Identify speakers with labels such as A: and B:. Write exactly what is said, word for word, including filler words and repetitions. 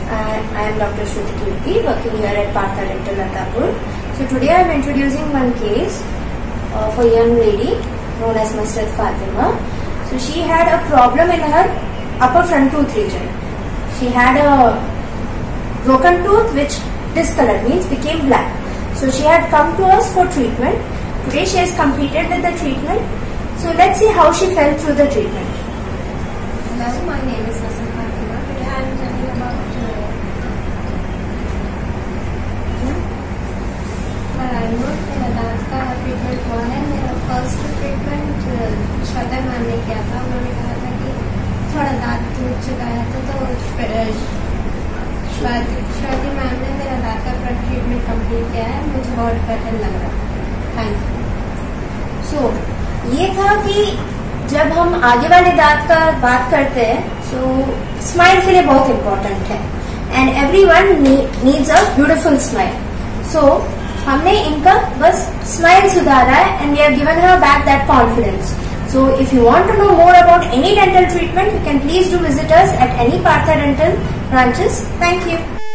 A: and I am Doctor Shruti Kirti, working here at Partha Dental Natapur. So today I am introducing one case of a young lady known as Masrat Fatima. So she had a problem in her upper front tooth region. She had a broken tooth which discolored, means became black. So she had come to us for treatment. Today she has completed with the treatment. So let's see how she fell through the treatment.
B: Hello, my name is Masrat Fatima. Today I am telling about uh, मेरा दांत का treatment हुआ है. मेरा first treatment Shweta ma'am ने किया था. उन्होंने कहा था कि थोड़ा दांत टूट चुका है तो तो श्वेता मैम ने मेरा दांत का पूरा ट्रीटमेंट कंप्लीट किया है. मुझे बहुत बेटर लग रहा है. Thank you.
A: सो ये था कि जब हम आगे वाले दांत का बात करते हैं सो स्माइल के लिए बहुत इम्पोर्टेंट है and everyone needs a beautiful smile. So हमने इनका बस स्माइल सुधारा है and we have given her back that confidence. So if you want to know more about any dental treatment, you can please do visit us at any Partha Dental branches. Thank you.